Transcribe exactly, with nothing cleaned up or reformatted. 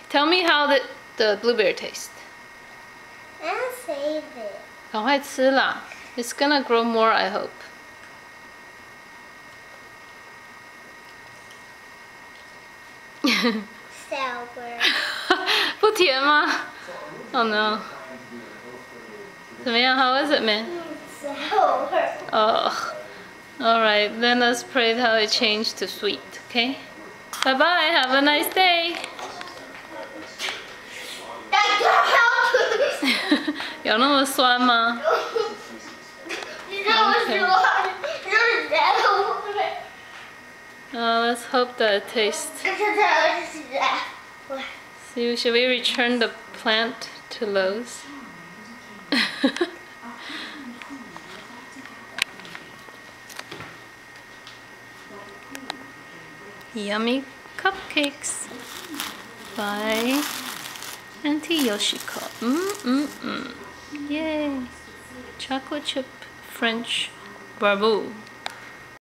Tell me how the the blueberry tastes. I'll save it. 赶快吃啦 It's gonna grow more, I hope. Sour. 不甜吗 Oh no. 怎么样 How is it, man? Sour. Oh. Alright, then let's pray how it changed to sweet, okay? Bye bye, have a nice day. 有那么酸吗 Uh, let's hope that it tastes. See, should we return the plant to Lowe's? Yummy cupcakes by Auntie Yoshiko. Mm mm mm. Yay! Chocolate chip French barbou.